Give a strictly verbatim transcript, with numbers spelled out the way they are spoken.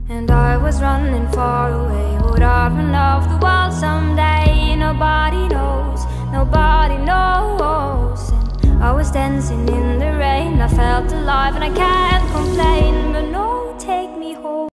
And I was running far away. Would I run off the world someday? Nobody knows, nobody knows. And I was dancing in the rain. I felt alive and I can't complain, but no